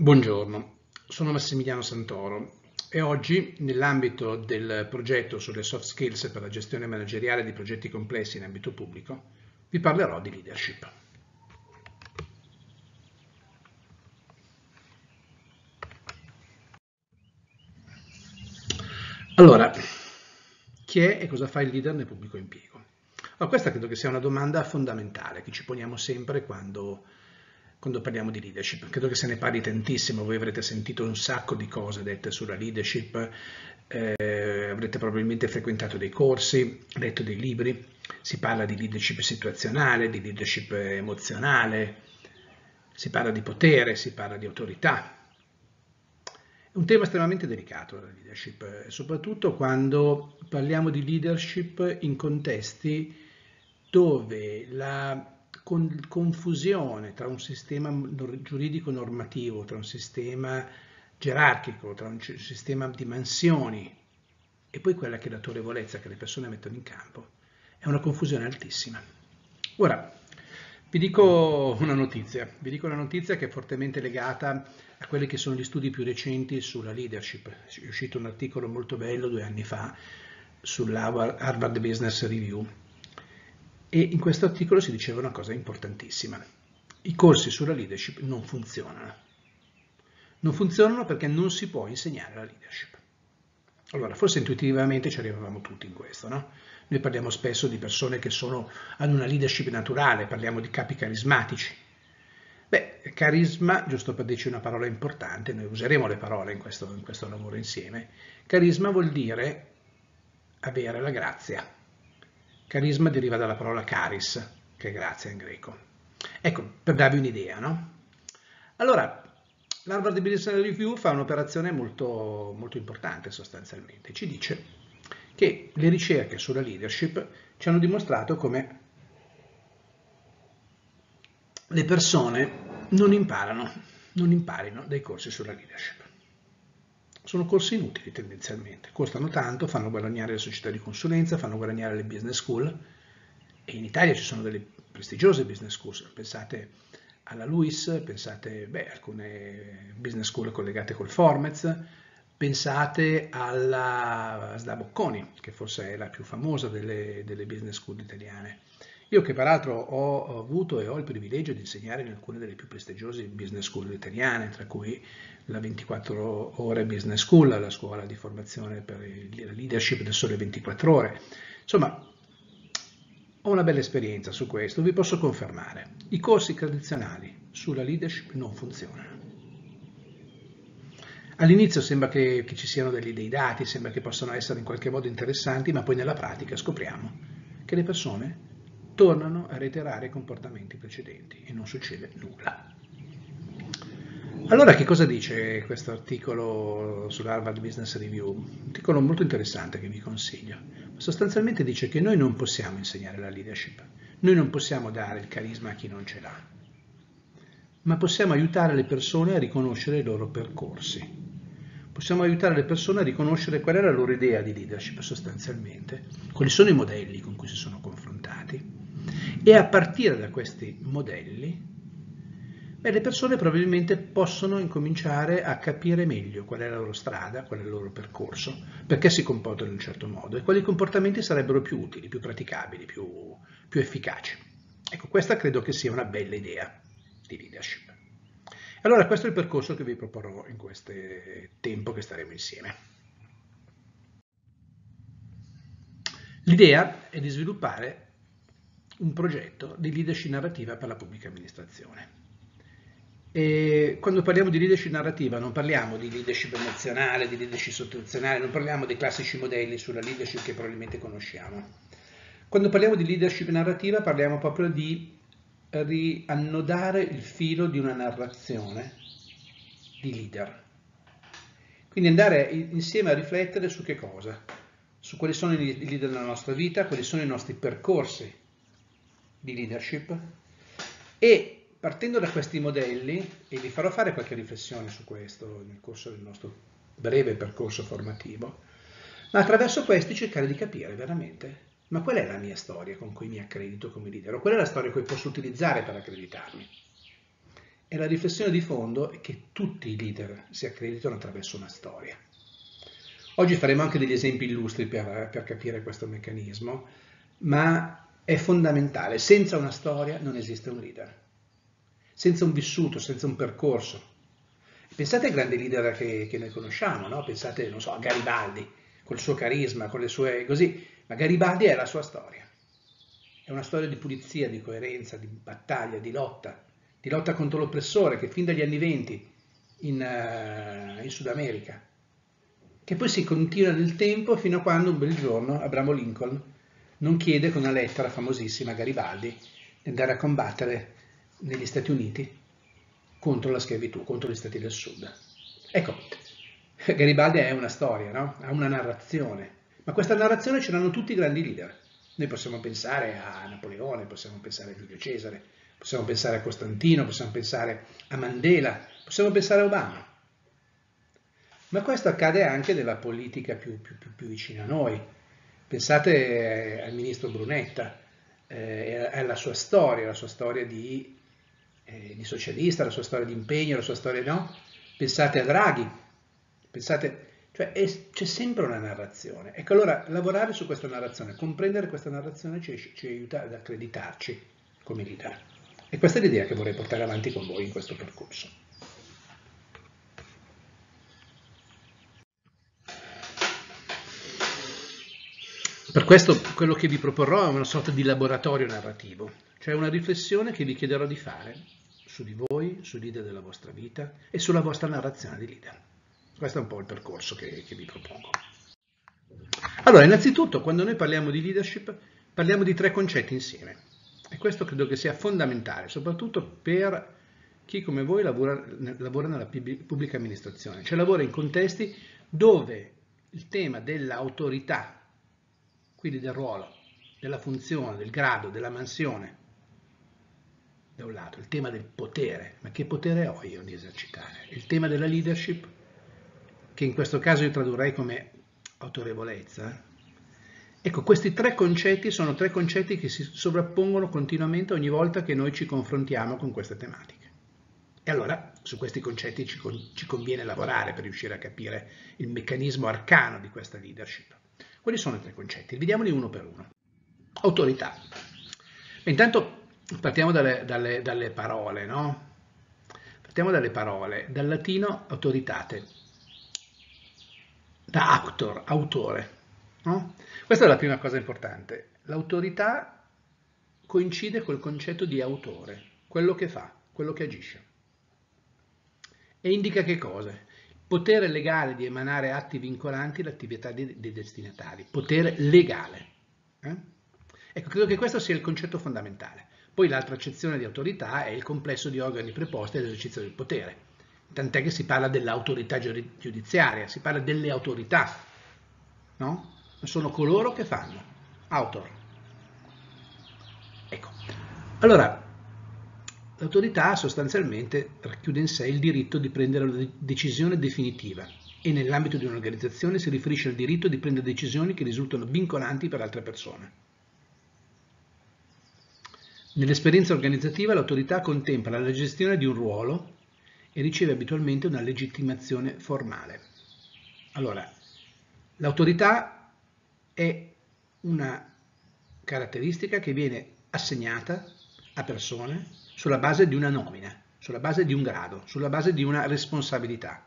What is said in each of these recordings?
Buongiorno, sono Massimiliano Santoro e oggi, nell'ambito del progetto sulle soft skills per la gestione manageriale di progetti complessi in ambito pubblico, vi parlerò di leadership. Allora, chi è e cosa fa il leader nel pubblico impiego? Allora, questa credo che sia una domanda fondamentale che ci poniamo sempre quando parliamo di leadership. Credo che se ne parli tantissimo, voi avrete sentito un sacco di cose dette sulla leadership, avrete probabilmente frequentato dei corsi, letto dei libri, si parla di leadership situazionale, di leadership emozionale, si parla di potere, si parla di autorità. È un tema estremamente delicato la leadership, soprattutto quando parliamo di leadership in contesti dove la confusione tra un sistema giuridico normativo, tra un sistema gerarchico, tra un sistema di mansioni e poi quella che è l'autorevolezza che le persone mettono in campo, è una confusione altissima. Ora, vi dico una notizia che è fortemente legata a quelli che sono gli studi più recenti sulla leadership. È uscito un articolo molto bello 2 anni fa sulla Harvard Business Review e in questo articolo si diceva una cosa importantissima. I corsi sulla leadership non funzionano. Non funzionano perché non si può insegnare la leadership. Allora, forse intuitivamente ci arrivavamo tutti in questo, no? Noi parliamo spesso di persone che hanno una leadership naturale, parliamo di capi carismatici. Beh, carisma, giusto per dirci una parola importante, noi useremo le parole in questo lavoro insieme, carisma vuol dire avere la grazia. Carisma deriva dalla parola charis, che è grazia in greco. Ecco, per darvi un'idea, no? Allora, l'Harvard Business Review fa un'operazione molto, molto importante sostanzialmente. Ci dice che le ricerche sulla leadership ci hanno dimostrato come le persone non imparino dai corsi sulla leadership. Sono corsi inutili tendenzialmente, costano tanto, fanno guadagnare le società di consulenza, fanno guadagnare le business school e in Italia ci sono delle prestigiose business school, pensate alla LUISS, pensate a alcune business school collegate col Formez, pensate alla SDA Bocconi, che forse è la più famosa delle business school italiane. Io che peraltro ho avuto e ho il privilegio di insegnare in alcune delle più prestigiose business school italiane, tra cui la 24 ore business school, la scuola di formazione per la leadership del Sole 24 ore. Insomma, ho una bella esperienza su questo, vi posso confermare. I corsi tradizionali sulla leadership non funzionano. All'inizio sembra che ci siano dei dati, sembra che possano essere in qualche modo interessanti, ma poi nella pratica scopriamo che le persone tornano a reiterare i comportamenti precedenti e non succede nulla. Allora che cosa dice questo articolo sull'Harvard Business Review? Un articolo molto interessante che vi consiglio. Sostanzialmente dice che noi non possiamo insegnare la leadership, noi non possiamo dare il carisma a chi non ce l'ha, ma possiamo aiutare le persone a riconoscere i loro percorsi. Possiamo aiutare le persone a riconoscere qual è la loro idea di leadership sostanzialmente, quali sono i modelli con cui si sono confrontati e a partire da questi modelli le persone probabilmente possono incominciare a capire meglio qual è la loro strada, qual è il loro percorso, perché si comportano in un certo modo e quali comportamenti sarebbero più utili, più praticabili, più efficaci. Ecco, questa credo che sia una bella idea di leadership. Allora, questo è il percorso che vi proporrò in questo tempo che staremo insieme. L'idea è di sviluppare un progetto di leadership narrativa per la pubblica amministrazione. E quando parliamo di leadership narrativa non parliamo di leadership emozionale, di leadership situazionale, non parliamo dei classici modelli sulla leadership che probabilmente conosciamo. Quando parliamo di leadership narrativa parliamo proprio di riannodare il filo di una narrazione di leader. Quindi andare insieme a riflettere su che cosa? Su quali sono i leader della nostra vita, quali sono i nostri percorsi di leadership e partendo da questi modelli, e vi farò fare qualche riflessione su questo nel corso del nostro breve percorso formativo, ma attraverso questi cercare di capire veramente, ma qual è la mia storia con cui mi accredito come leader, o qual è la storia che posso utilizzare per accreditarmi? E la riflessione di fondo è che tutti i leader si accreditano attraverso una storia. Oggi faremo anche degli esempi illustri per capire questo meccanismo, ma è fondamentale. Senza una storia non esiste un leader. Senza un vissuto, senza un percorso. Pensate ai grandi leader che noi conosciamo, no? Pensate, non so, a Garibaldi, col suo carisma, con le sue così, ma Garibaldi è la sua storia. È una storia di pulizia, di coerenza, di battaglia, di lotta contro l'oppressore che fin dagli anni '20 in Sud America, che poi si continua nel tempo fino a quando un bel giorno Abramo Lincoln non chiede con una lettera famosissima a Garibaldi di andare a combattere negli Stati Uniti contro la schiavitù, contro gli Stati del Sud. Ecco, Garibaldi è una storia, no? Ha una narrazione, ma questa narrazione ce l'hanno tutti i grandi leader. Noi possiamo pensare a Napoleone, possiamo pensare a Giulio Cesare, possiamo pensare a Costantino, possiamo pensare a Mandela, possiamo pensare a Obama. Ma questo accade anche nella politica più vicina a noi. Pensate al ministro Brunetta, alla sua storia di socialista, la sua storia di impegno, la sua storia no. Pensate a Draghi, cioè c'è sempre una narrazione. Ecco, allora lavorare su questa narrazione, comprendere questa narrazione ci aiuta ad accreditarci come leader. E questa è l'idea che vorrei portare avanti con voi in questo percorso. Per questo quello che vi proporrò è una sorta di laboratorio narrativo, cioè una riflessione che vi chiederò di fare su di voi, sui leader della vostra vita e sulla vostra narrazione di leader. Questo è un po' il percorso che vi propongo. Allora, innanzitutto, quando noi parliamo di leadership, parliamo di 3 concetti insieme. E questo credo che sia fondamentale, soprattutto per chi come voi lavora nella pubblica amministrazione, cioè lavora in contesti dove il tema dell'autorità, quindi del ruolo, della funzione, del grado, della mansione, da un lato, il tema del potere, ma che potere ho io di esercitare? Il tema della leadership, che in questo caso io tradurrei come autorevolezza. Ecco, questi 3 concetti sono 3 concetti che si sovrappongono continuamente ogni volta che noi ci confrontiamo con queste tematiche. E allora su questi concetti ci conviene lavorare per riuscire a capire il meccanismo arcano di questa leadership. Quali sono i 3 concetti? Vediamoli uno per uno. Autorità. Intanto partiamo dalle parole, no? Partiamo dalle parole, dal latino autoritate, da autor, autore, no? Questa è la prima cosa importante. L'autorità coincide col concetto di autore, quello che fa, quello che agisce. E indica che cosa? Potere legale di emanare atti vincolanti all'attività dei destinatari. Potere legale. Ecco, credo che questo sia il concetto fondamentale. Poi l'altra accezione di autorità è il complesso di organi preposti all'esercizio del potere. Tant'è che si parla dell'autorità giudiziaria, si parla delle autorità, no? Sono coloro che fanno. Autor. Ecco. Allora, l'autorità sostanzialmente racchiude in sé il diritto di prendere una decisione definitiva e nell'ambito di un'organizzazione si riferisce al diritto di prendere decisioni che risultano vincolanti per altre persone. Nell'esperienza organizzativa l'autorità contempla la gestione di un ruolo e riceve abitualmente una legittimazione formale. Allora, l'autorità è una caratteristica che viene assegnata a persone sulla base di una nomina, sulla base di un grado, sulla base di una responsabilità.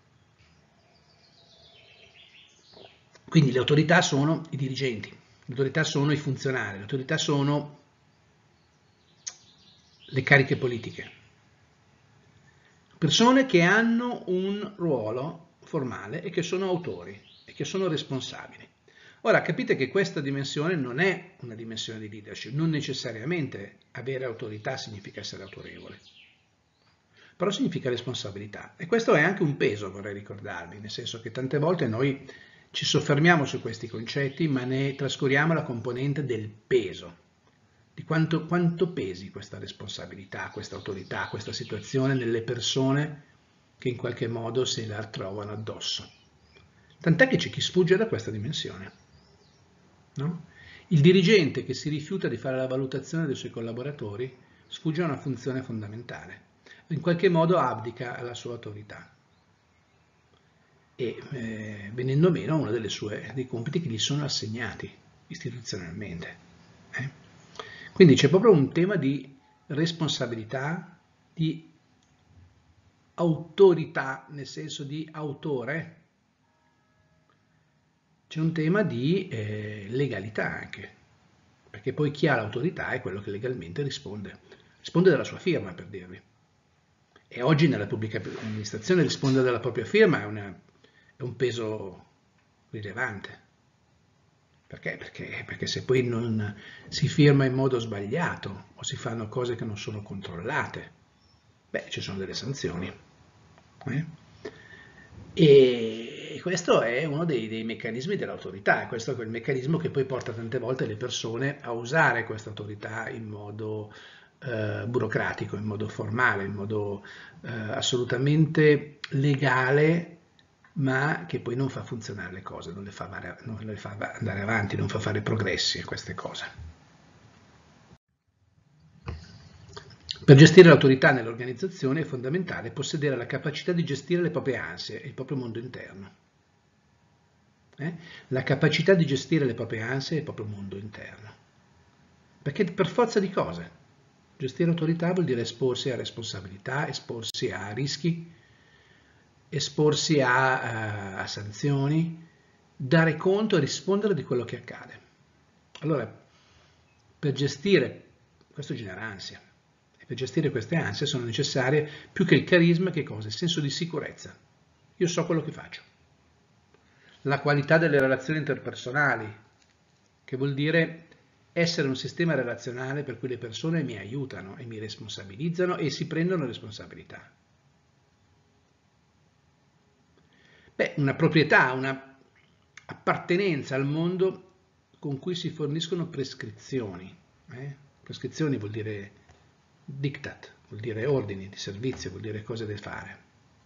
Quindi le autorità sono i dirigenti, le autorità sono i funzionari, le autorità sono le cariche politiche. Persone che hanno un ruolo formale e che sono autori e che sono responsabili. Ora capite che questa dimensione non è una dimensione di leadership, non necessariamente avere autorità significa essere autorevole, però significa responsabilità e questo è anche un peso, vorrei ricordarvi, nel senso che tante volte noi ci soffermiamo su questi concetti ma ne trascuriamo la componente del peso, di quanto pesi questa responsabilità, questa autorità, questa situazione nelle persone che in qualche modo se la trovano addosso. Tant'è che c'è chi sfugge da questa dimensione. No? Il dirigente che si rifiuta di fare la valutazione dei suoi collaboratori sfugge a una funzione fondamentale. in qualche modo abdica alla sua autorità e venendo meno a uno dei compiti che gli sono assegnati istituzionalmente. Quindi c'è proprio un tema di responsabilità, di autorità, nel senso di autore, c'è un tema di legalità anche, perché poi chi ha l'autorità è quello che legalmente risponde della sua firma, per dirvi. E oggi nella pubblica amministrazione rispondere della propria firma è un peso rilevante. Perché? Perché se poi non si firma in modo sbagliato o si fanno cose che non sono controllate, beh, ci sono delle sanzioni. E questo è uno dei meccanismi dell'autorità, e questo è quel meccanismo che poi porta tante volte le persone a usare questa autorità in modo burocratico, in modo formale, in modo assolutamente legale, ma che poi non fa funzionare le cose, non le fa andare avanti, non fa fare progressi a queste cose. Per gestire l'autorità nell'organizzazione è fondamentale possedere la capacità di gestire le proprie ansie e il proprio mondo interno. La capacità di gestire le proprie ansie e il proprio mondo interno. Perché per forza di cose, gestire l'autorità vuol dire esporsi a responsabilità, esporsi a rischi, esporsi a sanzioni, dare conto e rispondere di quello che accade. Allora, per gestire, questo genera ansia, e per gestire queste ansie sono necessarie più che il carisma, che cosa? Il senso di sicurezza. Io so quello che faccio. La qualità delle relazioni interpersonali, che vuol dire essere un sistema relazionale per cui le persone mi aiutano e mi responsabilizzano e si prendono responsabilità. Beh, una proprietà, una appartenenza al mondo con cui si forniscono prescrizioni. Prescrizioni vuol dire diktat, vuol dire ordini di servizio, vuol dire cose da fare.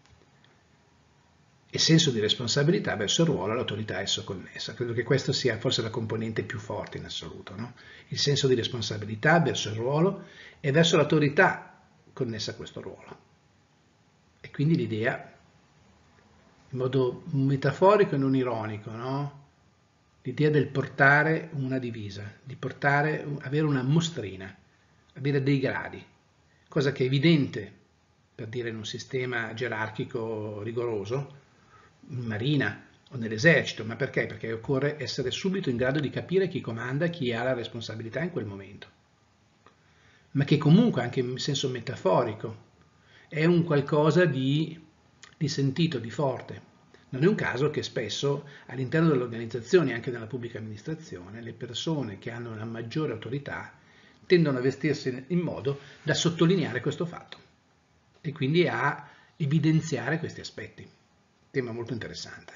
E senso di responsabilità verso il ruolo e l'autorità a esso connessa. Credo che questa sia forse la componente più forte in assoluto, no? Il senso di responsabilità verso il ruolo e verso l'autorità connessa a questo ruolo. E quindi l'idea, in modo metaforico e non ironico, no? L'idea del portare una divisa, di avere una mostrina, avere dei gradi, cosa che è evidente, per dire, in un sistema gerarchico rigoroso, in marina o nell'esercito. Ma perché? Perché occorre essere subito in grado di capire chi comanda, chi ha la responsabilità in quel momento. Ma che comunque, anche in senso metaforico, è un qualcosa di sentito, di forte. Non è un caso che spesso all'interno delle organizzazioni, anche nella pubblica amministrazione, le persone che hanno una maggiore autorità tendono a vestirsi in modo da sottolineare questo fatto e quindi a evidenziare questi aspetti. Tema molto interessante.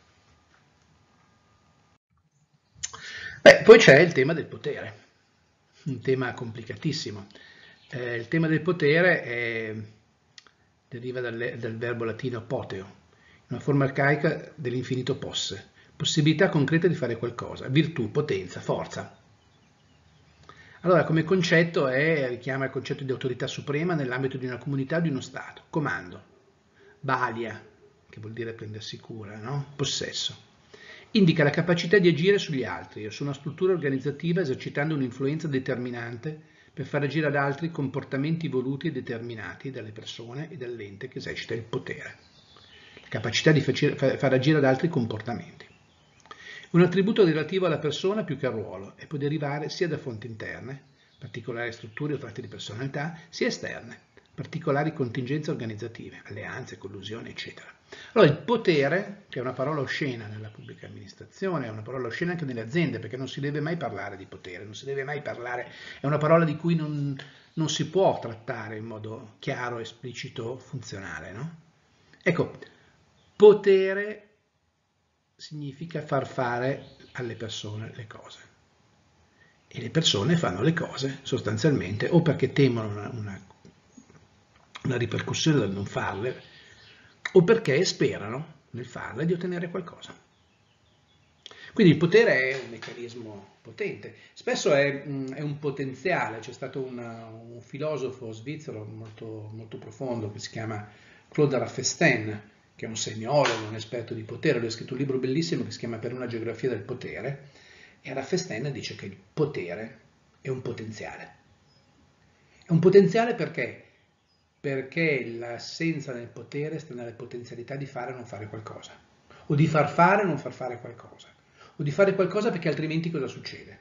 Beh, poi c'è il tema del potere, un tema complicatissimo. Il tema del potere deriva dal verbo latino poteo, una forma arcaica dell'infinito posse, possibilità concreta di fare qualcosa, virtù, potenza, forza. Allora, come concetto richiama il concetto di autorità suprema nell'ambito di una comunità o di uno Stato, comando, balia, che vuol dire prendersi cura, no? Possesso. Indica la capacità di agire sugli altri o su una struttura organizzativa esercitando un'influenza determinante per far agire ad altri comportamenti voluti e determinati dalle persone e dall'ente che esercita il potere. La capacità di far agire ad altri comportamenti. Un attributo relativo alla persona più che al ruolo e può derivare sia da fonti interne, particolari strutture o tratti di personalità, sia esterne, particolari contingenze organizzative, alleanze, collusioni, eccetera. Allora il potere, che è una parola oscena nella pubblica amministrazione, è una parola oscena anche nelle aziende, perché non si deve mai parlare di potere, non si deve mai parlare, è una parola di cui non si può trattare in modo chiaro, esplicito, funzionale, no? Ecco, potere significa far fare alle persone le cose. E le persone fanno le cose sostanzialmente o perché temono una ripercussione dal non farle, o perché sperano nel farle di ottenere qualcosa. Quindi il potere è un meccanismo potente, spesso è un potenziale. C'è stato un filosofo svizzero molto, molto profondo che si chiama Claude Raffesten, che è un semiologo, un esperto di potere. Lui ha scritto un libro bellissimo che si chiama Per una geografia del potere, e Raffesten dice che il potere è un potenziale. È un potenziale perché? Perché l'assenza del potere sta nella potenzialità di fare o non fare qualcosa, o di far fare o non far fare qualcosa, o di fare qualcosa perché altrimenti cosa succede?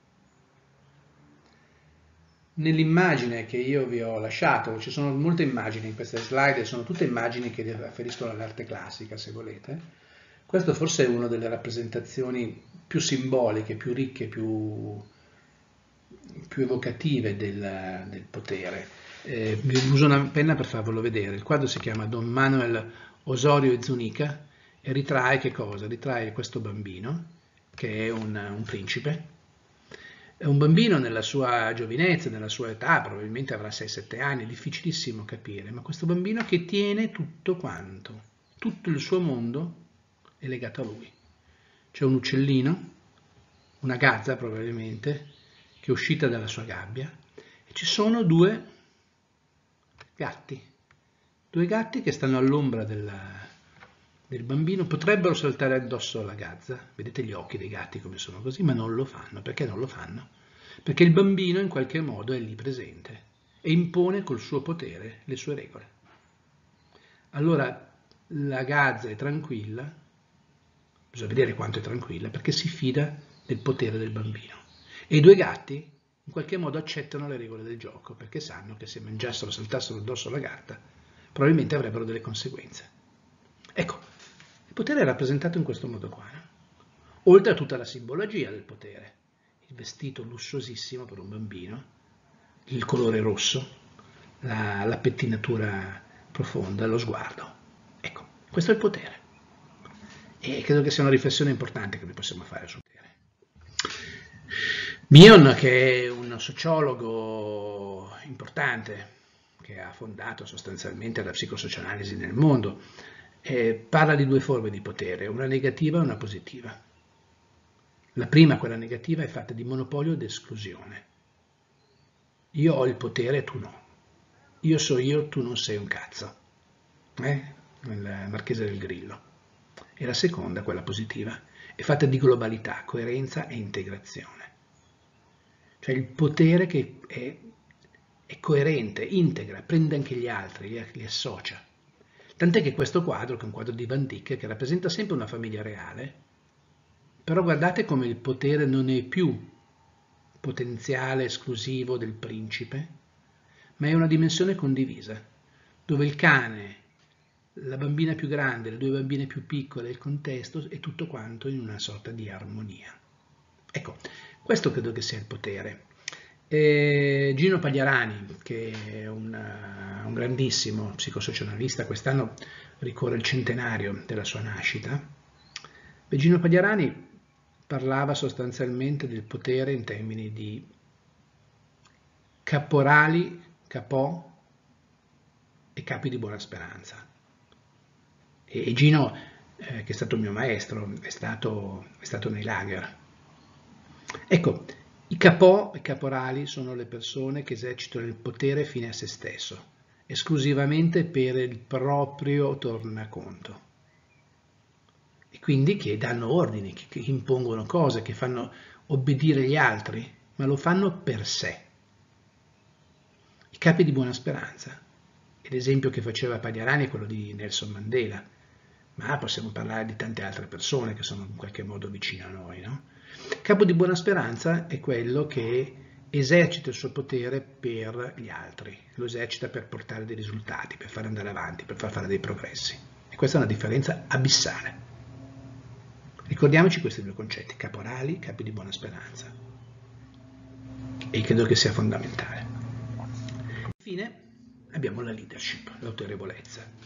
Nell'immagine che io vi ho lasciato, ci sono molte immagini in queste slide, sono tutte immagini che riferiscono all'arte classica, se volete. Questo forse è una delle rappresentazioni più simboliche, più ricche, più evocative del potere. Uso una penna per farvelo vedere. Il quadro si chiama Don Manuel Osorio e Zúñiga e ritrae che cosa? Ritrae questo bambino, che è un principe. È un bambino nella sua giovinezza, nella sua età, probabilmente avrà 6-7 anni, è difficilissimo capire, ma questo bambino che tiene tutto quanto, tutto il suo mondo è legato a lui. C'è un uccellino, una gazza probabilmente, che è uscita dalla sua gabbia, e ci sono due gatti che stanno all'ombra del bambino, potrebbero saltare addosso alla gazza, vedete gli occhi dei gatti come sono così, ma non lo fanno. Perché non lo fanno? Perché il bambino in qualche modo è lì presente e impone col suo potere le sue regole. Allora la gazza è tranquilla, bisogna vedere quanto è tranquilla, perché si fida del potere del bambino. E i due gatti in qualche modo accettano le regole del gioco, perché sanno che se mangiassero o saltassero addosso alla gatta, probabilmente avrebbero delle conseguenze. Ecco, il potere è rappresentato in questo modo qua, no? Oltre a tutta la simbologia del potere, il vestito lussuosissimo per un bambino, il colore rosso, la pettinatura profonda, lo sguardo. Ecco, questo è il potere. E credo che sia una riflessione importante che noi possiamo fare sul potere. Bion, che è un sociologo importante, che ha fondato sostanzialmente la psicosocialisi nel mondo, parla di due forme di potere, una negativa e una positiva. La prima, quella negativa, è fatta di monopolio ed esclusione. Io ho il potere, tu no. Io so io, tu non sei un cazzo. Il Marchese del Grillo. E la seconda, quella positiva, è fatta di globalità, coerenza e integrazione. Cioè il potere che è coerente, integra, prende anche gli altri, li associa. Tant'è che questo quadro, che è un quadro di Van Dyck, che rappresenta sempre una famiglia reale, però guardate come il potere non è più potenziale esclusivo del principe, ma è una dimensione condivisa, dove il cane, la bambina più grande, le due bambine più piccole, il contesto, è tutto quanto in una sorta di armonia. Ecco, questo credo che sia il potere. Gino Pagliarani, che è un grandissimo psicosocialista, quest'anno ricorre il centenario della sua nascita. Gino Pagliarani parlava sostanzialmente del potere in termini di caporali, capò e capi di buona speranza. E Gino, che è stato il mio maestro, è stato nei lager. Ecco, i capò e caporali sono le persone che esercitano il potere fine a se stesso, esclusivamente per il proprio tornaconto. E quindi che danno ordini, che impongono cose, che fanno obbedire gli altri, ma lo fanno per sé. I capi di buona speranza. E l'esempio che faceva Pagliarani è quello di Nelson Mandela, ma possiamo parlare di tante altre persone che sono in qualche modo vicine a noi, no? Il capo di buona speranza è quello che esercita il suo potere per gli altri, lo esercita per portare dei risultati, per far andare avanti, per far fare dei progressi. E questa è una differenza abissale. Ricordiamoci questi due concetti, caporali, capi di buona speranza. E credo che sia fondamentale. Infine abbiamo la leadership, l'autorevolezza.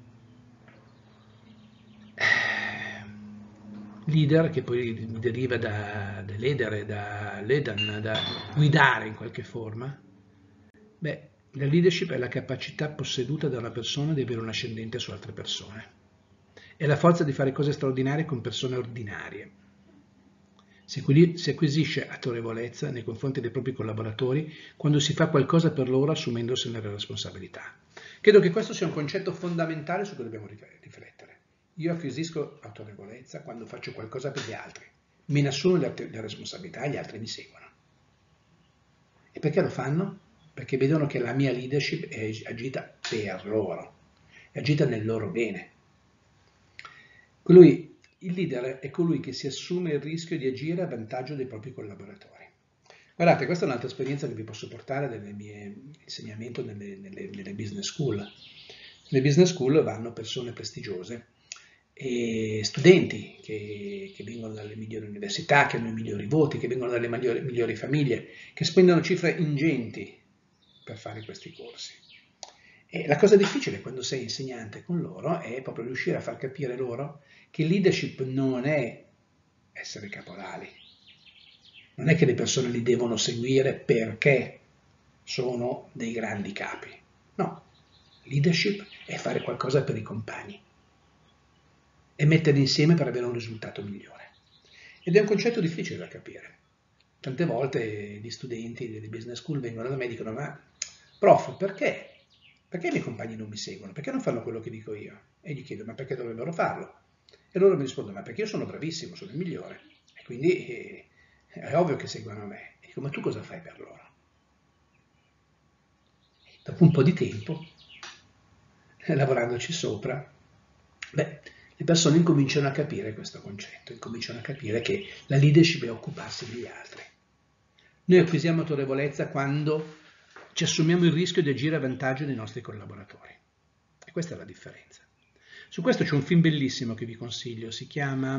Leader, che poi deriva da ledere, da ledan, da guidare in qualche forma. Beh, la leadership è la capacità posseduta da una persona di avere un ascendente su altre persone. È la forza di fare cose straordinarie con persone ordinarie. Si acquisisce autorevolezza nei confronti dei propri collaboratori quando si fa qualcosa per loro assumendosene la responsabilità. Credo che questo sia un concetto fondamentale su cui dobbiamo riflettere. Io acquisisco autorevolezza quando faccio qualcosa per gli altri, me ne assumo la responsabilità e gli altri mi seguono. E perché lo fanno? Perché vedono che la mia leadership è agita per loro, è agita nel loro bene. Il leader è colui che si assume il rischio di agire a vantaggio dei propri collaboratori. Guardate, questa è un'altra esperienza che vi posso portare nel mio insegnamento nelle business school. Nelle business school vanno persone prestigiose e studenti che vengono dalle migliori università, che hanno i migliori voti, che vengono dalle migliori famiglie, che spendono cifre ingenti per fare questi corsi. E la cosa difficile quando sei insegnante con loro è proprio riuscire a far capire loro che leadership non è essere caporali, non è che le persone li devono seguire perché sono dei grandi capi. No, leadership è fare qualcosa per i compagni e metterli insieme per avere un risultato migliore. Ed è un concetto difficile da capire. Tante volte gli studenti delle business school vengono da me e dicono: ma prof, perché? Perché i miei compagni non mi seguono? Perché non fanno quello che dico io? E gli chiedo: ma perché dovrebbero farlo? E loro mi rispondono: ma perché io sono bravissimo, sono il migliore. E quindi è ovvio che seguono me. E dico: ma tu cosa fai per loro? E dopo un po' di tempo, lavorandoci sopra, le persone incominciano a capire questo concetto, incominciano a capire che la leadership è occuparsi degli altri. Noi acquisiamo autorevolezza quando ci assumiamo il rischio di agire a vantaggio dei nostri collaboratori. E questa è la differenza. Su questo c'è un film bellissimo che vi consiglio, si chiama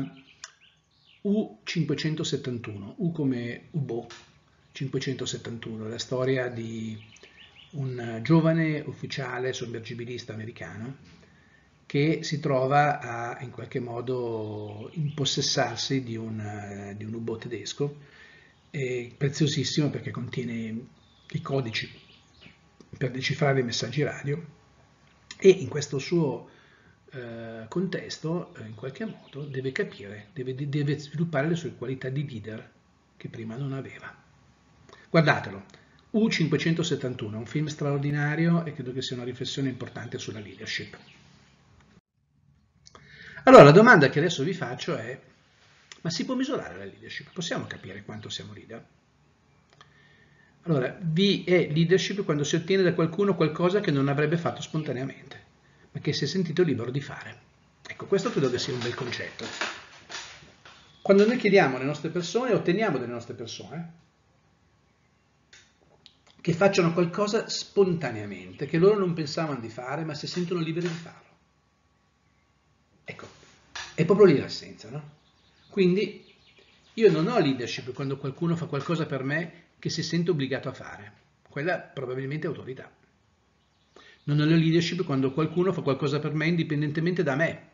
U571, U come UBO 571, la storia di un giovane ufficiale sommergibilista americano che si trova a in qualche modo impossessarsi di un U-boot tedesco, preziosissimo perché contiene i codici per decifrare i messaggi radio, e in questo suo contesto in qualche modo deve capire, deve sviluppare le sue qualità di leader che prima non aveva. Guardatelo, U571 è un film straordinario e credo che sia una riflessione importante sulla leadership. Allora la domanda che adesso vi faccio è: ma si può misurare la leadership? Possiamo capire quanto siamo leader? Allora, V è leadership quando si ottiene da qualcuno qualcosa che non avrebbe fatto spontaneamente, ma che si è sentito libero di fare. Ecco, questo credo che sia un bel concetto. Quando noi chiediamo alle nostre persone, otteniamo dalle nostre persone che facciano qualcosa spontaneamente, che loro non pensavano di fare, ma si sentono liberi di farlo. Ecco, è proprio lì l'essenza, no? Quindi io non ho leadership quando qualcuno fa qualcosa per me che si sente obbligato a fare. Quella probabilmente è autorità. Non ho leadership quando qualcuno fa qualcosa per me indipendentemente da me.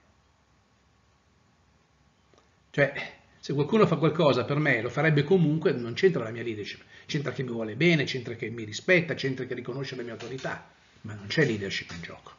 Cioè, se qualcuno fa qualcosa per me, lo farebbe comunque, non c'entra la mia leadership. C'entra che mi vuole bene, c'entra che mi rispetta, c'entra che riconosce la mia autorità, ma non c'è leadership in gioco.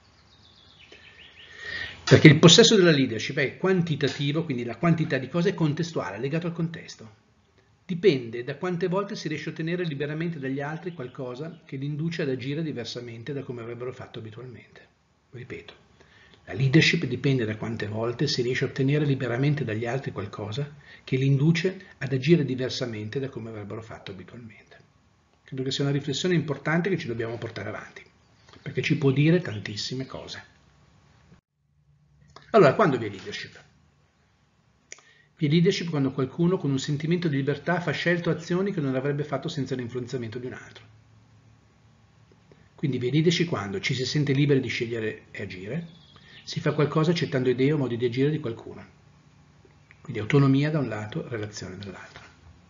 Perché il possesso della leadership è quantitativo, quindi la quantità di cose è contestuale, legato al contesto. Dipende da quante volte si riesce a ottenere liberamente dagli altri qualcosa che li induce ad agire diversamente da come avrebbero fatto abitualmente. Ripeto, la leadership dipende da quante volte si riesce a ottenere liberamente dagli altri qualcosa che li induce ad agire diversamente da come avrebbero fatto abitualmente. Credo che sia una riflessione importante che ci dobbiamo portare avanti, perché ci può dire tantissime cose. Allora, quando vi è leadership? Vi è leadership quando qualcuno con un sentimento di libertà fa scelte o azioni che non avrebbe fatto senza l'influenzamento di un altro. Quindi vi è leadership quando ci si sente liberi di scegliere e agire, si fa qualcosa accettando idee o modi di agire di qualcuno. Quindi autonomia da un lato, relazione dall'altro.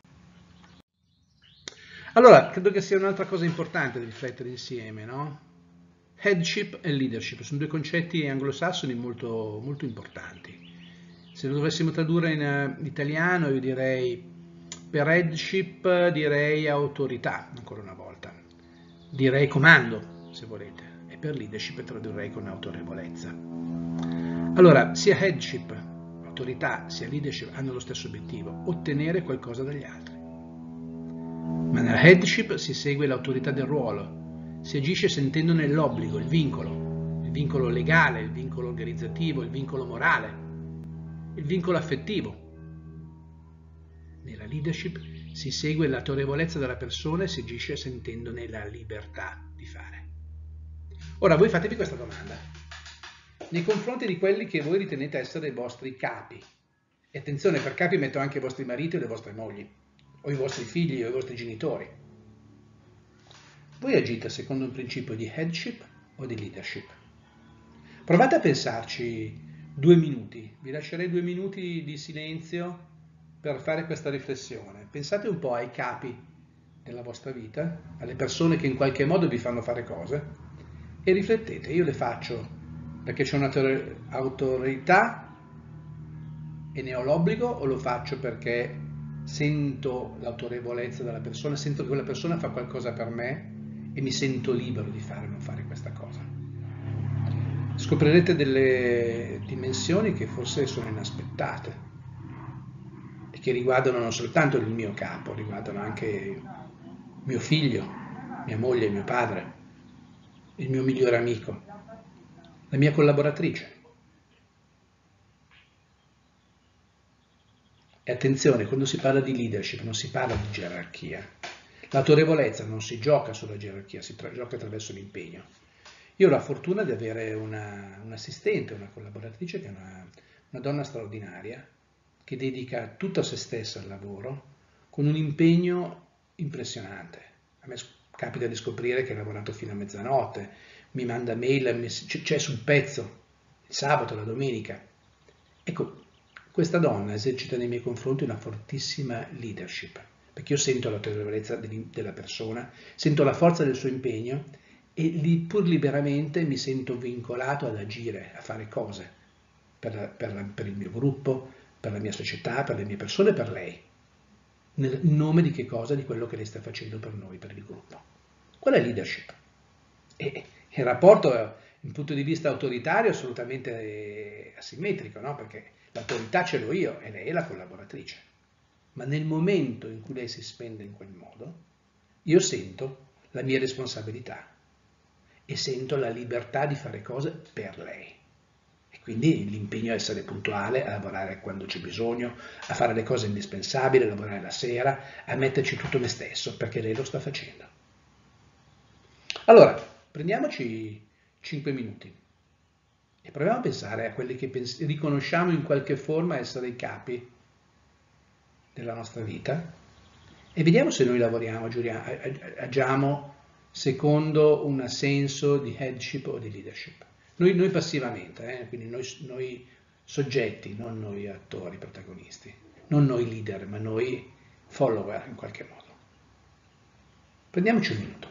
Allora, credo che sia un'altra cosa importante da riflettere insieme, no? Headship e leadership sono due concetti anglosassoni molto, molto importanti. Se lo dovessimo tradurre in italiano, io direi, per headship direi autorità, ancora una volta. Direi comando, se volete, e per leadership tradurrei con autorevolezza. Allora, sia headship, autorità sia leadership hanno lo stesso obiettivo, ottenere qualcosa dagli altri. Ma nella headship si segue l'autorità del ruolo, si agisce sentendone l'obbligo, il vincolo legale, il vincolo organizzativo, il vincolo morale, il vincolo affettivo. Nella leadership si segue l'autorevolezza della persona e si agisce sentendone la libertà di fare. Ora voi fatevi questa domanda nei confronti di quelli che voi ritenete essere i vostri capi. E attenzione, per capi metto anche i vostri mariti o le vostre mogli, o i vostri figli o i vostri genitori. Voi agite secondo un principio di headship o di leadership? Provate a pensarci 2 minuti, vi lascerei 2 minuti di silenzio per fare questa riflessione. Pensate un po' ai capi della vostra vita, alle persone che in qualche modo vi fanno fare cose e riflettete, io le faccio perché c'è un'autorità e ne ho l'obbligo o lo faccio perché sento l'autorevolezza della persona, sento che quella persona fa qualcosa per me e mi sento libero di fare o non fare questa cosa. Scoprirete delle dimensioni che forse sono inaspettate e che riguardano non soltanto il mio capo, riguardano anche mio figlio, mia moglie, mio padre, il mio migliore amico, la mia collaboratrice. E attenzione, quando si parla di leadership non si parla di gerarchia. L'autorevolezza non si gioca sulla gerarchia, si gioca attraverso l'impegno. Io ho la fortuna di avere un assistente, una collaboratrice che è una donna straordinaria, che dedica tutta se stessa al lavoro, con un impegno impressionante. A me capita di scoprire che ha lavorato fino a mezzanotte, mi manda mail, c'è sul pezzo, il sabato, la domenica. Ecco, questa donna esercita nei miei confronti una fortissima leadership, perché io sento l'autorevolezza della persona, sento la forza del suo impegno e pur liberamente mi sento vincolato ad agire, a fare cose per il mio gruppo, per la mia società, per le mie persone, per lei. Nel nome di che cosa? Di quello che lei sta facendo per noi, per il gruppo. Qual è leadership? E il rapporto, dal punto di vista autoritario, è assolutamente asimmetrico, no? Perché l'autorità ce l'ho io e lei è la collaboratrice. Ma nel momento in cui lei si spende in quel modo, io sento la mia responsabilità e sento la libertà di fare cose per lei. E quindi l'impegno a essere puntuale, a lavorare quando c'è bisogno, a fare le cose indispensabili, a lavorare la sera, a metterci tutto me stesso, perché lei lo sta facendo. Allora, prendiamoci 5 minuti e proviamo a pensare a quelli che riconosciamo in qualche forma essere i capi della nostra vita e vediamo se noi lavoriamo, agiamo secondo un senso di headship o di leadership. Noi passivamente, quindi noi soggetti, non noi attori, protagonisti, non noi leader, ma noi follower in qualche modo. Prendiamoci un minuto.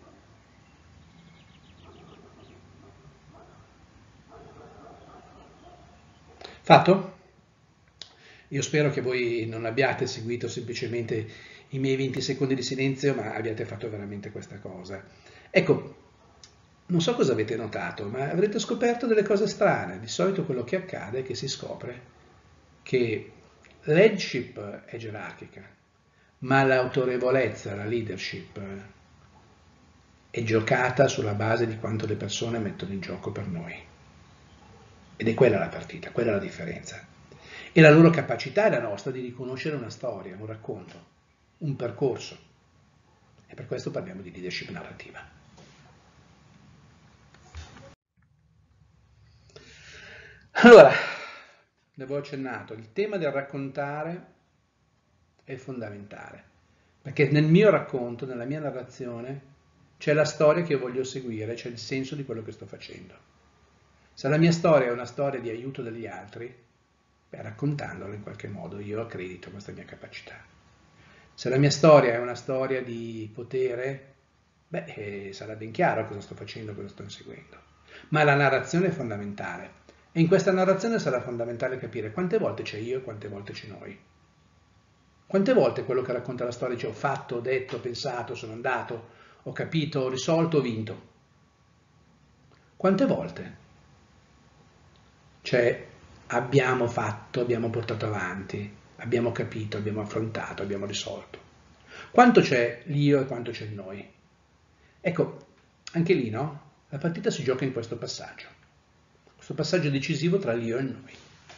Fatto? Io spero che voi non abbiate seguito semplicemente i miei 20 secondi di silenzio, ma abbiate fatto veramente questa cosa. Ecco, non so cosa avete notato, ma avrete scoperto delle cose strane. Di solito quello che accade è che si scopre che l'headship è gerarchica, ma l'autorevolezza, la leadership è giocata sulla base di quanto le persone mettono in gioco per noi. Ed è quella la partita, quella è la differenza. E la loro capacità è la nostra di riconoscere una storia, un racconto, un percorso. E per questo parliamo di leadership narrativa. Allora, ne avevo accennato, il tema del raccontare è fondamentale, perché nel mio racconto, nella mia narrazione, c'è la storia che io voglio seguire, c'è il senso di quello che sto facendo. Se la mia storia è una storia di aiuto degli altri, raccontandola in qualche modo io accredito questa mia capacità. Se la mia storia è una storia di potere, sarà ben chiaro cosa sto facendo, cosa sto inseguendo. Ma la narrazione è fondamentale. E in questa narrazione sarà fondamentale capire quante volte c'è io e quante volte c'è noi. Quante volte quello che racconta la storia dice ho fatto, ho detto, ho pensato, sono andato, ho capito, ho risolto, ho vinto. Quante volte c'è abbiamo fatto, abbiamo portato avanti, abbiamo capito, abbiamo affrontato, abbiamo risolto. Quanto c'è l'io e quanto c'è il noi? Ecco, anche lì, no? La partita si gioca in questo passaggio decisivo tra l'io e il noi.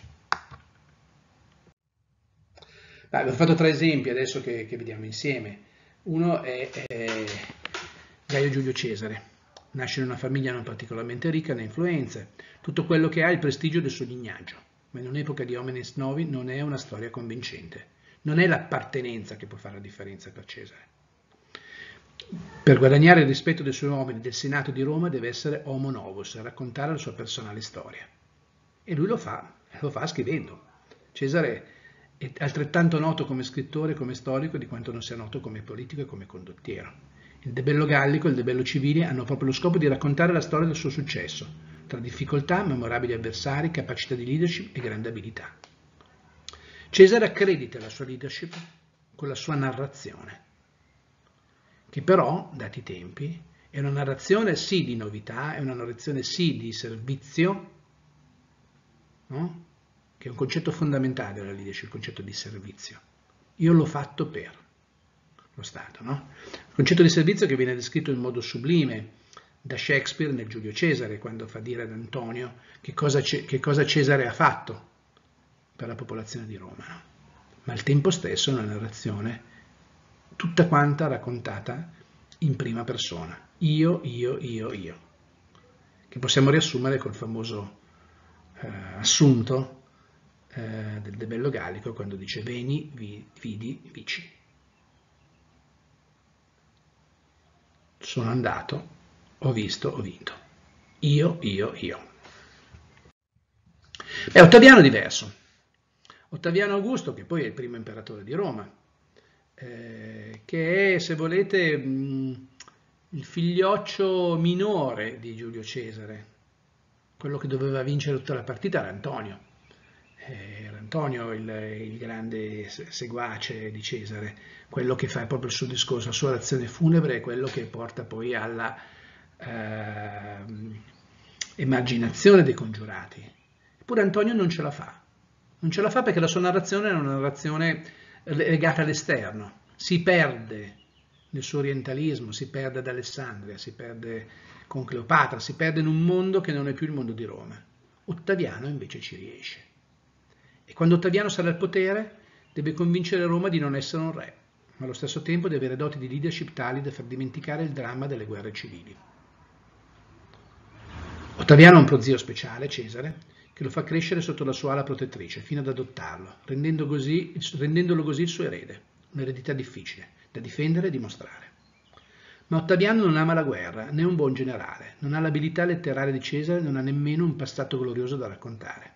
Vi ho fatto tre esempi adesso che vediamo insieme. Uno è Gaio Giulio Cesare. Nasce in una famiglia non particolarmente ricca né influenze. Tutto quello che ha è il prestigio del suo lignaggio. Ma in un'epoca di homines novi non è una storia convincente. Non è l'appartenenza che può fare la differenza per Cesare. Per guadagnare il rispetto dei suoi uomini del Senato di Roma deve essere homo novus, raccontare la sua personale storia. E lui lo fa scrivendo. Cesare è altrettanto noto come scrittore e come storico di quanto non sia noto come politico e come condottiero. Il De Bello Gallico e il De Bello Civili hanno proprio lo scopo di raccontare la storia del suo successo, tra difficoltà, memorabili avversari, capacità di leadership e grande abilità. Cesare accredita la sua leadership con la sua narrazione, che però, dati i tempi, è una narrazione sì di novità, è una narrazione sì di servizio, no? Che è un concetto fondamentale della leadership, il concetto di servizio. Io l'ho fatto per lo Stato, no? Il concetto di servizio che viene descritto in modo sublime da Shakespeare nel Giulio Cesare, quando fa dire ad Antonio che cosa Cesare ha fatto per la popolazione di Roma, no? Ma al tempo stesso è una narrazione tutta quanta raccontata in prima persona. Io, che possiamo riassumere col famoso assunto del De Bello Gallico quando dice veni, vidi, vici. Sono andato, ho visto, ho vinto. Io. Ottaviano è diverso. Ottaviano Augusto, che poi è il primo imperatore di Roma, che è, se volete, il figlioccio minore di Giulio Cesare. Quello che doveva vincere tutta la partita era Antonio. Era Antonio il grande seguace di Cesare, quello che fa proprio il suo discorso, la sua azione funebre è quello che porta poi alla emarginazione dei congiurati. Eppure Antonio non ce la fa. Non ce la fa perché la sua narrazione è una narrazione legata all'esterno. Si perde nel suo orientalismo, si perde ad Alessandria, si perde con Cleopatra, si perde in un mondo che non è più il mondo di Roma. Ottaviano invece ci riesce. E quando Ottaviano sale al potere deve convincere Roma di non essere un re, ma allo stesso tempo deve avere doti di leadership tali da far dimenticare il dramma delle guerre civili. Ottaviano ha un prozio speciale, Cesare, che lo fa crescere sotto la sua ala protettrice fino ad adottarlo, rendendolo così il suo erede, un'eredità difficile da difendere e dimostrare. Ma Ottaviano non ama la guerra, né un buon generale, non ha l'abilità letteraria di Cesare, non ha nemmeno un passato glorioso da raccontare.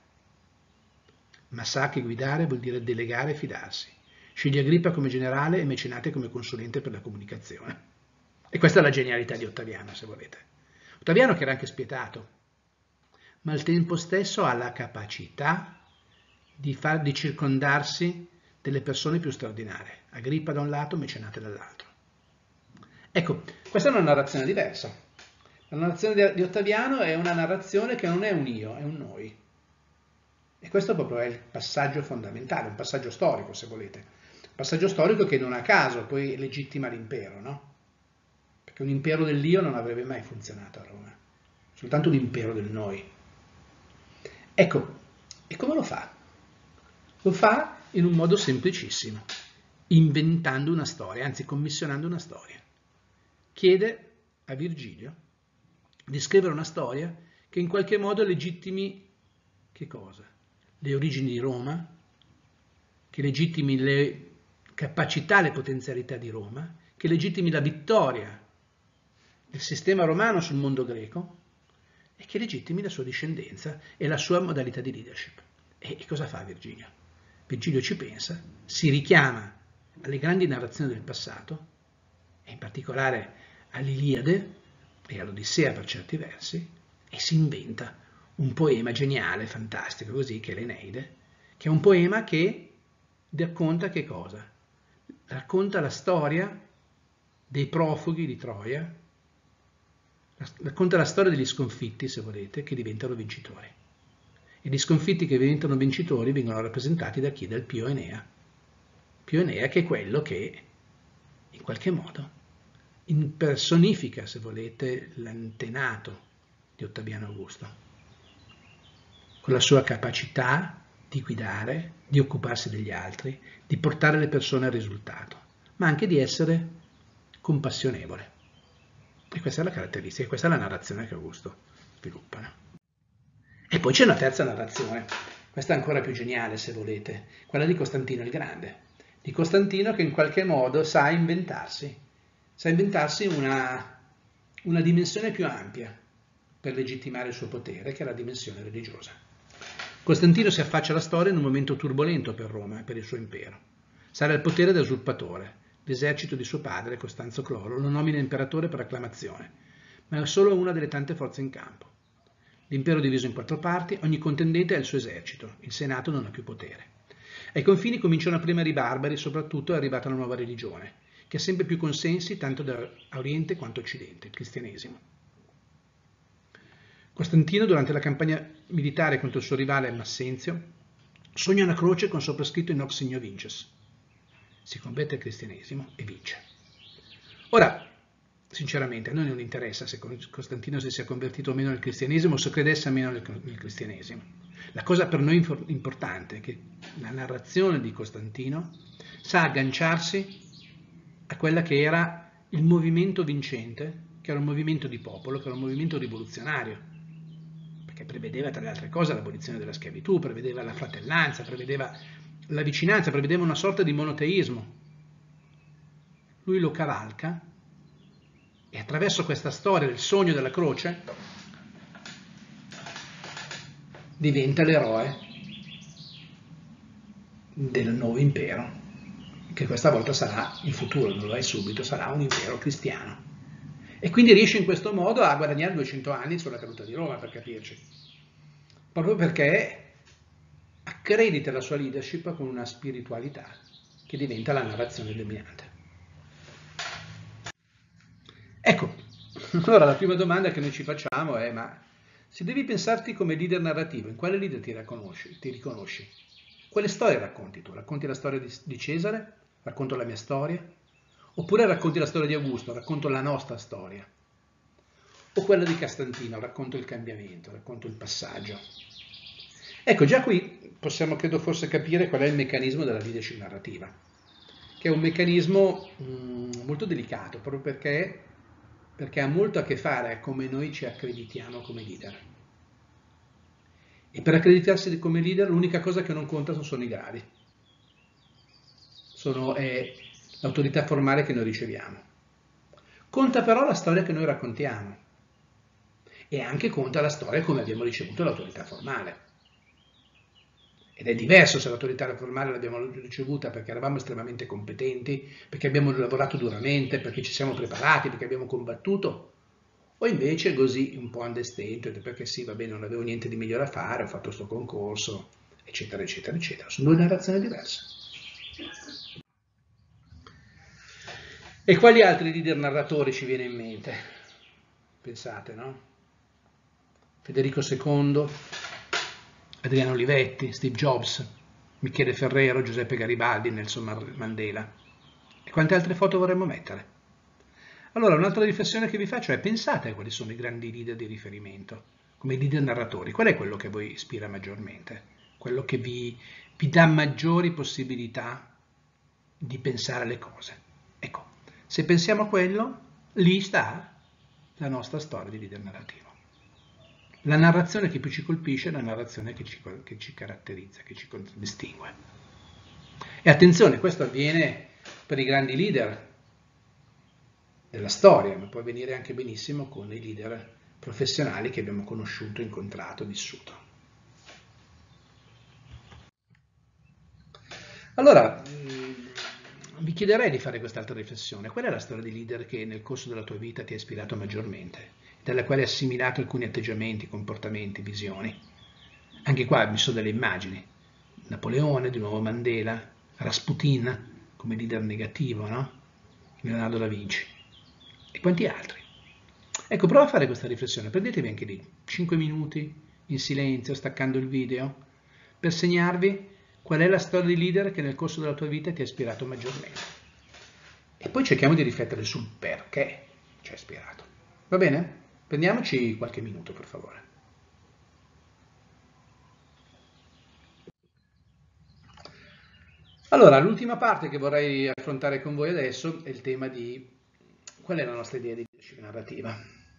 Ma sa che guidare vuol dire delegare e fidarsi. Sceglie Agrippa come generale e Mecenate come consulente per la comunicazione. E questa è la genialità di Ottaviano, se volete. Ottaviano che era anche spietato, ma al tempo stesso ha la capacità di circondarsi delle persone più straordinarie. Agrippa da un lato, Mecenate dall'altro. Ecco, questa è una narrazione diversa. La narrazione di Ottaviano è una narrazione che non è un io, è un noi. E questo proprio è il passaggio fondamentale, un passaggio storico, se volete. Un passaggio storico che non a caso poi legittima l'impero, no? Perché un impero dell'io non avrebbe mai funzionato a Roma. Soltanto un impero del noi. Ecco, e come lo fa? Lo fa in un modo semplicissimo, inventando una storia, anzi commissionando una storia. Chiede a Virgilio di scrivere una storia che in qualche modo legittimi che cosa? Le origini di Roma, che legittimi le capacità, le potenzialità di Roma, che legittimi la vittoria del sistema romano sul mondo greco e che legittimi la sua discendenza e la sua modalità di leadership. E cosa fa Virgilio? Virgilio ci pensa, si richiama alle grandi narrazioni del passato, e in particolare all'Iliade e all'Odissea per certi versi, e si inventa un poema geniale, fantastico, così, che è l'Eneide, che è un poema che racconta che cosa? Racconta la storia dei profughi di Troia, racconta la storia degli sconfitti, se volete, che diventano vincitori. E gli sconfitti che diventano vincitori vengono rappresentati da chi? Dal Pio Enea. Pio Enea, che è quello che, in qualche modo, impersonifica, se volete, l'antenato di Ottaviano Augusto, con la sua capacità di guidare, di occuparsi degli altri, di portare le persone al risultato, ma anche di essere compassionevole. E questa è la caratteristica, questa è la narrazione che Augusto sviluppa, no? E poi c'è una terza narrazione, questa è ancora più geniale se volete, quella di Costantino il Grande, di Costantino che in qualche modo sa inventarsi una dimensione più ampia per legittimare il suo potere, che è la dimensione religiosa. Costantino si affaccia alla storia in un momento turbolento per Roma e per il suo impero. Sarà il potere da usurpatore. L'esercito di suo padre, Costanzo Cloro, lo nomina imperatore per acclamazione, ma è solo una delle tante forze in campo. L'impero è diviso in 4 parti, ogni contendente ha il suo esercito, il Senato non ha più potere. Ai confini cominciano a premere i barbari, soprattutto è arrivata una nuova religione, che ha sempre più consensi tanto da Oriente quanto Occidente, il cristianesimo. Costantino, durante la campagna militare contro il suo rivale Massenzio, sogna una croce con soprascritto in hoc signo vinces. Si converte al cristianesimo e vince. Ora, sinceramente, a noi non interessa se Costantino si sia convertito o meno nel cristianesimo o se credesse o meno nel cristianesimo. La cosa per noi importante è che la narrazione di Costantino sa agganciarsi a quella che era il movimento vincente, che era un movimento di popolo, che era un movimento rivoluzionario, perché prevedeva tra le altre cose l'abolizione della schiavitù, prevedeva la fratellanza, prevedeva la vicinanza, prevedeva una sorta di monoteismo. Lui lo cavalca e attraverso questa storia del sogno della croce diventa l'eroe del nuovo impero, che questa volta sarà, in futuro, non lo è subito, sarà un impero cristiano. E quindi riesce in questo modo a guadagnare 200 anni sulla caduta di Roma, per capirci. Proprio perché accredita la sua leadership con una spiritualità che diventa la narrazione dominante. Ecco, allora la prima domanda che noi ci facciamo è: ma se devi pensarti come leader narrativo, in quale leader ti riconosci? Quale storia racconti tu? Racconti la storia di Cesare? Racconto la mia storia? Oppure racconti la storia di Augusto? Racconto la nostra storia? O quella di Costantino? Racconto il cambiamento, racconto il passaggio? Ecco, già qui possiamo, credo, forse capire qual è il meccanismo della leadership narrativa, che è un meccanismo molto delicato, proprio perché ha molto a che fare con come noi ci accreditiamo come leader. E per accreditarsi come leader l'unica cosa che non conta sono i gradi, è l'autorità formale che noi riceviamo. Conta però la storia che noi raccontiamo e anche conta la storia come abbiamo ricevuto l'autorità formale. Ed è diverso se l'autorità formale l'abbiamo ricevuta perché eravamo estremamente competenti, perché abbiamo lavorato duramente, perché ci siamo preparati, perché abbiamo combattuto, o invece così un po' understated, perché sì, va bene, non avevo niente di meglio da fare, ho fatto questo concorso, eccetera, eccetera, eccetera. Sono 2 narrazioni diverse. E quali altri leader narratori ci viene in mente? Pensate, no? Federico II, Adriano Olivetti, Steve Jobs, Michele Ferrero, Giuseppe Garibaldi, Nelson Mandela. E quante altre foto vorremmo mettere? Allora, un'altra riflessione che vi faccio è: pensate a quali sono i grandi leader di riferimento, come leader narratori. Qual è quello che a voi ispira maggiormente? Quello che vi dà maggiori possibilità di pensare alle cose. Ecco, se pensiamo a quello, lì sta la nostra storia di leader narrativo. La narrazione che più ci colpisce è la narrazione che ci caratterizza, che ci contraddistingue. E attenzione, questo avviene per i grandi leader della storia, ma può avvenire anche benissimo con i leader professionali che abbiamo conosciuto, incontrato, vissuto. Allora, vi chiederei di fare quest'altra riflessione. Qual è la storia di leader che nel corso della tua vita ti ha ispirato maggiormente, dalla quale hai assimilato alcuni atteggiamenti, comportamenti, visioni? Anche qua mi sono delle immagini. Napoleone, di nuovo Mandela, Rasputin come leader negativo, no? Leonardo da Vinci e quanti altri. Ecco, prova a fare questa riflessione, prendetevi anche lì 5 minuti in silenzio, staccando il video, per segnarvi qual è la storia di leader che nel corso della tua vita ti ha ispirato maggiormente. E poi cerchiamo di riflettere sul perché ci ha ispirato. Va bene? Prendiamoci qualche minuto, per favore. Allora, l'ultima parte che vorrei affrontare con voi adesso è il tema di qual è la nostra idea di leadership narrativa.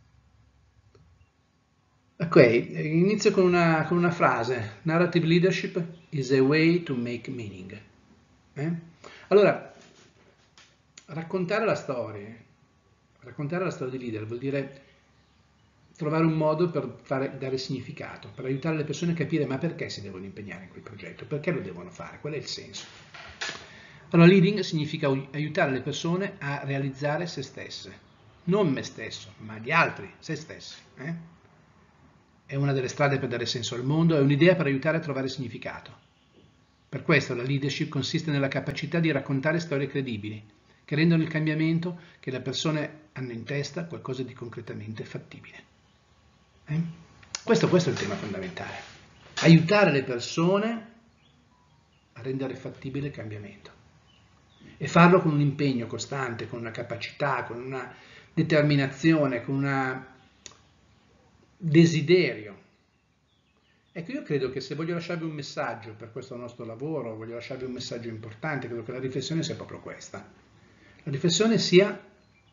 Ok, inizio con una frase. Narrative leadership is a way to make meaning. Allora, raccontare la storia di leader vuol dire trovare un modo per dare significato, per aiutare le persone a capire ma perché si devono impegnare in quel progetto, perché lo devono fare, qual è il senso. Allora, leading significa aiutare le persone a realizzare se stesse, non me stesso, ma gli altri, se stessi. È una delle strade per dare senso al mondo, è un'idea per aiutare a trovare significato. Per questo la leadership consiste nella capacità di raccontare storie credibili, che rendono il cambiamento che le persone hanno in testa qualcosa di concretamente fattibile. Questo è il tema fondamentale. Aiutare le persone a rendere fattibile il cambiamento. E farlo con un impegno costante, con una capacità, con una determinazione, con un desiderio. Ecco, io credo che se voglio lasciarvi un messaggio per questo nostro lavoro, voglio lasciarvi un messaggio importante, credo che la riflessione sia proprio questa. La riflessione sia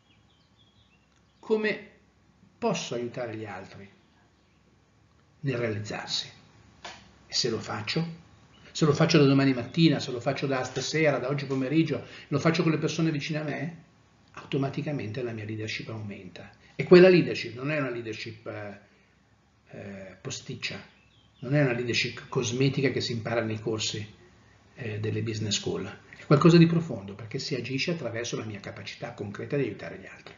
come posso aiutare gli altri nel realizzarsi. E se lo faccio da domani mattina, se lo faccio da stasera, da oggi pomeriggio, lo faccio con le persone vicine a me, automaticamente la mia leadership aumenta. E quella leadership non è una leadership posticcia, non è una leadership cosmetica che si impara nei corsi delle business school, è qualcosa di profondo perché si agisce attraverso la mia capacità concreta di aiutare gli altri.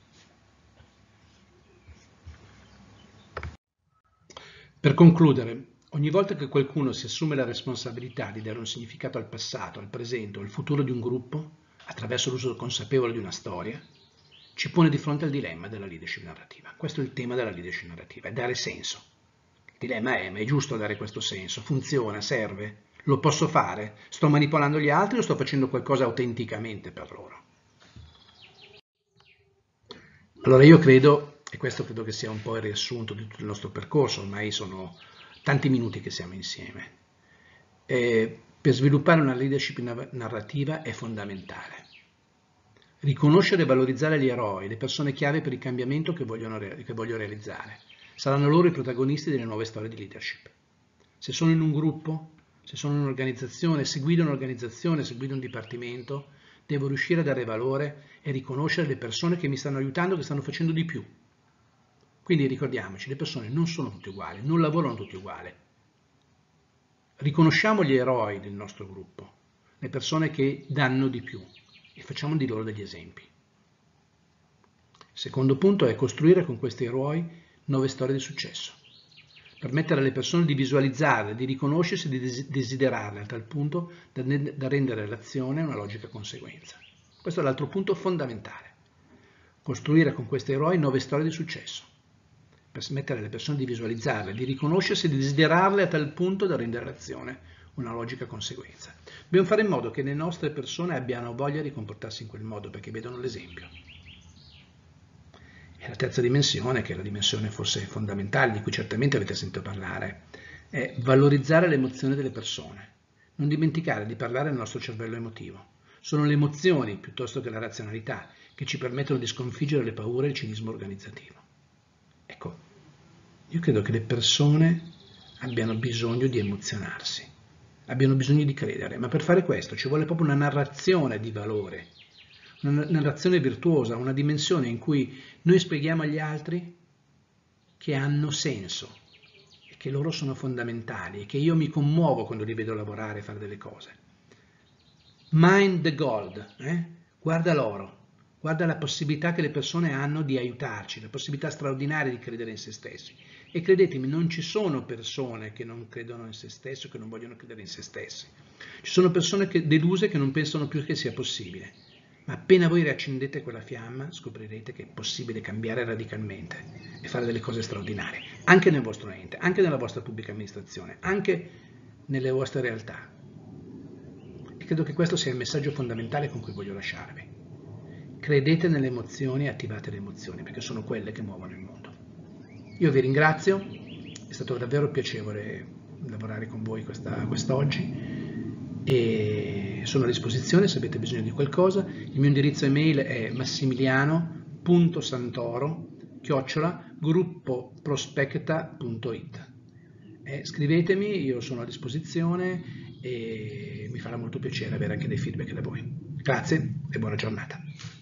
Per concludere, ogni volta che qualcuno si assume la responsabilità di dare un significato al passato, al presente o al futuro di un gruppo, attraverso l'uso consapevole di una storia, ci pone di fronte al dilemma della leadership narrativa. Questo è il tema della leadership narrativa, è dare senso. Il dilemma è, ma è giusto dare questo senso? Funziona? Serve? Lo posso fare? Sto manipolando gli altri o sto facendo qualcosa autenticamente per loro? Allora io credo, e questo credo che sia un po' il riassunto di tutto il nostro percorso, ormai sono tanti minuti che siamo insieme, per sviluppare una leadership narrativa è fondamentale. Riconoscere e valorizzare gli eroi, le persone chiave per il cambiamento che voglio realizzare. Saranno loro i protagonisti delle nuove storie di leadership. Se sono in un gruppo, se sono in un'organizzazione, se guido un'organizzazione, se guido un dipartimento, devo riuscire a dare valore e riconoscere le persone che mi stanno aiutando, che stanno facendo di più. Quindi ricordiamoci, le persone non sono tutte uguali, non lavorano tutte uguali. Riconosciamo gli eroi del nostro gruppo, le persone che danno di più e facciamo di loro degli esempi. Il secondo punto è costruire con questi eroi nuove storie di successo. Permettere alle persone di visualizzarle, di riconoscersi e di desiderarle a tal punto da rendere l'azione una logica conseguenza. Questo è l'altro punto fondamentale. Costruire con questi eroi nuove storie di successo. Permettere alle persone di visualizzarle, di riconoscersi e di desiderarle a tal punto da rendere l'azione una logica conseguenza. Dobbiamo fare in modo che le nostre persone abbiano voglia di comportarsi in quel modo perché vedono l'esempio. E la terza dimensione, che è la dimensione forse fondamentale, di cui certamente avete sentito parlare, è valorizzare l'emozione delle persone. Non dimenticare di parlare al nostro cervello emotivo. Sono le emozioni, piuttosto che la razionalità, che ci permettono di sconfiggere le paure e il cinismo organizzativo. Ecco, io credo che le persone abbiano bisogno di emozionarsi, abbiano bisogno di credere, ma per fare questo ci vuole proprio una narrazione di valore, una narrazione virtuosa, una dimensione in cui noi spieghiamo agli altri che hanno senso e che loro sono fondamentali e che io mi commuovo quando li vedo lavorare e fare delle cose. Mind the gold, guarda l'oro. Guarda la possibilità che le persone hanno di aiutarci, la possibilità straordinaria di credere in se stessi. E credetemi, non ci sono persone che non credono in se stessi o che non vogliono credere in se stessi. Ci sono persone deluse che non pensano più che sia possibile. ma appena voi riaccendete quella fiamma scoprirete che è possibile cambiare radicalmente e fare delle cose straordinarie, anche nel vostro ente, anche nella vostra pubblica amministrazione, anche nelle vostre realtà. E credo che questo sia il messaggio fondamentale con cui voglio lasciarvi. Credete nelle emozioni e attivate le emozioni, perché sono quelle che muovono il mondo. Io vi ringrazio, è stato davvero piacevole lavorare con voi quest'oggi e sono a disposizione se avete bisogno di qualcosa. Il mio indirizzo email è massimiliano.santoro@gruppoprospecta.it. Scrivetemi, io sono a disposizione e mi farà molto piacere avere anche dei feedback da voi. Grazie e buona giornata.